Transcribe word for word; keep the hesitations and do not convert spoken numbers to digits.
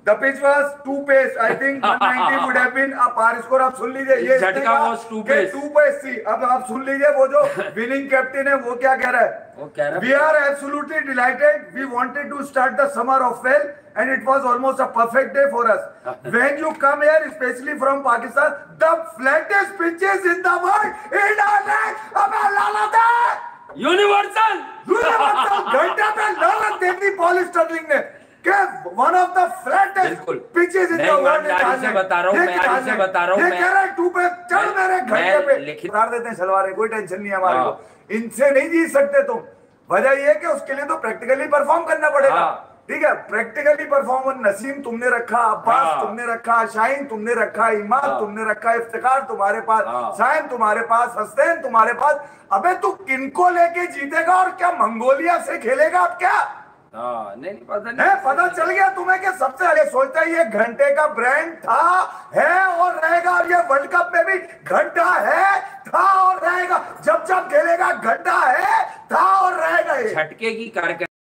The pitch was two pace. I think one ninety would have been a par score. आप सुन लीजिए ये झटका was two pace. two pace थी. अब आप सुन लीजिए वो जो winning captain है वो क्या कह रहा है? वो कह रहा है We are absolutely delighted. We wanted to start the summer off well, and it was almost a perfect day for us. When you come here, especially from Pakistan, the flattest pitches in the world, in our land, अब लाला दे. Universal universal घंटे पे लानत दे दी Paul Stirling ने. One of the flattest pitches in the world. मैं से बता रहा हूँ, मैं आज से बता रहा हूँ, मैं कह रहा है टू पे चढ़ मेरे घंटे पे उतार देते हैं सलवार, कोई टेंशन नहीं है हमारे को. इनसे नहीं जीत सकते तुम. वजह ये है कि उसके लिए तो प्रैक्टिकली परफॉर्म करना पड़ेगा. ठीक है, प्रैक्टिकली परफॉर्म. नसीम तुमने रखा, अब्बास तुमने रखा, शाहीन तुमने रखा, इमाद तुमने रखा, इफ्तिकार तुम्हारे पास, साइम तुम्हारे पास, हसनैन तुम्हारे पास. अबे तू किनको लेके जीतेगा और क्या मंगोलिया से खेलेगा? अब क्या नहीं पता नहीं है, पता चल गया तुम्हें कि सबसे आगे सोचता है ये घंटे का ब्रांड था, है और रहेगा. और ये वर्ल्ड कप में भी घंटा है, था और रहेगा. जब जब खेलेगा घंटा है, था और रहेगा. झटके की कारगर